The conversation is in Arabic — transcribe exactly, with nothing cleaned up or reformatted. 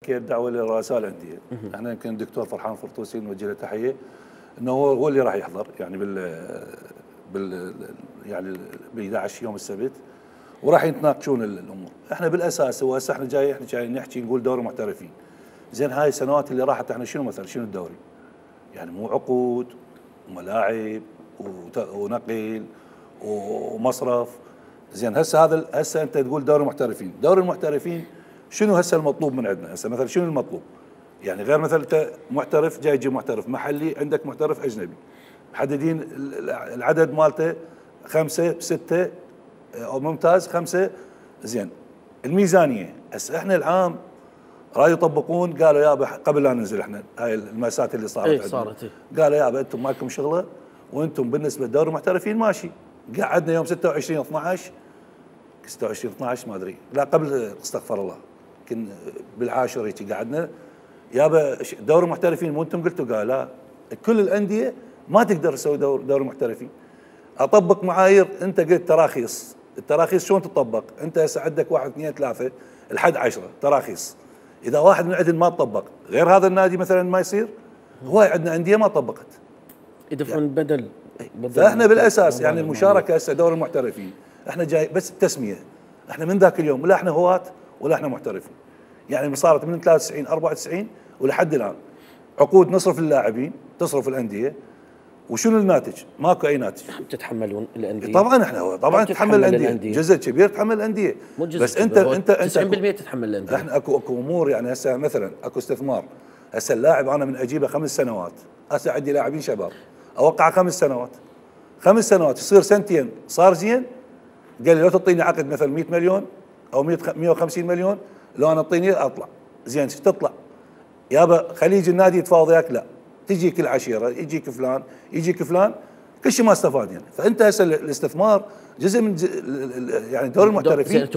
حكيت دعوه لرؤساء الانديه. احنا يمكن الدكتور فرحان الفرطوسي نوجه له تحيه انه هو هو اللي راح يحضر يعني بال بال يعني ب احد عشر يوم السبت، وراح يتناقشون الامور. احنا بالاساس هو هسه احنا جاي احنا جاي نحكي نقول دوري محترفين. زين هاي السنوات اللي راحت احنا شنو مثلا شنو الدوري؟ يعني مو عقود وملاعب ونقل ومصرف. زين هسه هذا هسه انت تقول دوري محترفين، دوري المحترفين شنو هسه المطلوب من عندنا؟ هسه مثلا شنو المطلوب؟ يعني غير مثلا انت محترف جاي تجيب محترف محلي، عندك محترف اجنبي محددين العدد مالته خمسه سته او ممتاز خمسه. زين الميزانيه هسه احنا العام راح يطبقون، قالوا يابا قبل لا ننزل احنا هاي المأساة اللي صارت ايه صارت ايه. قالوا يابا انتم مالكم شغله وانتم بالنسبه لدوري المحترفين ماشي. قعدنا يوم ستة وعشرين اثنعش ستة وعشرين اثنعش ما ادري لا قبل استغفر الله يمكن بالعاشر هيك قعدنا يابا دوري المحترفين مو انتم قلتوا؟ قال لا كل الانديه ما تقدر تسوي دور دوري محترفين. اطبق معايير انت قلت تراخيص، التراخيص شلون تطبق؟ انت هسه عندك واحد اثنين ثلاثه لحد عشره تراخيص. اذا واحد من عندنا ما طبق غير هذا النادي مثلا ما يصير. هو عندنا انديه ما طبقت يدفعون يعني بدل, بدل فاحنا بالاساس يعني المشاركه هسه دوري المحترفين احنا جاي بس التسميه. احنا من ذاك اليوم لا احنا هواة ولا احنا محترفين. يعني صارت من ثلاثة وتسعين أربعة وتسعين ولحد الان عقود نصرف اللاعبين تصرف الانديه. وشنو الناتج؟ ماكو اي ناتج. تتحملون الانديه طبعا احنا طبعا تتحمل الانديه، جزء كبير تتحمل الانديه. بس انت انت انت تسعين بالمئة تتحمل الانديه. احنا اكو اكو امور يعني هسه مثلا اكو استثمار. هسه اللاعب انا من اجيبه خمس سنوات، هسه عندي لاعبين شباب اوقع خمس سنوات خمس سنوات يصير سنتين صار زين. قال لي لو تعطيني عقد مثلا مئة مليون او مئة وخمسين مليون لو انا اعطيني اطلع. زين ايش تطلع؟ يابا خليج النادي يتفاوض وياك لا تجيك العشيره يجيك فلان يجيك فلان كل شيء ما استفاد يعني. فانت هسه الاستثمار جزء من يعني دور المحترفين.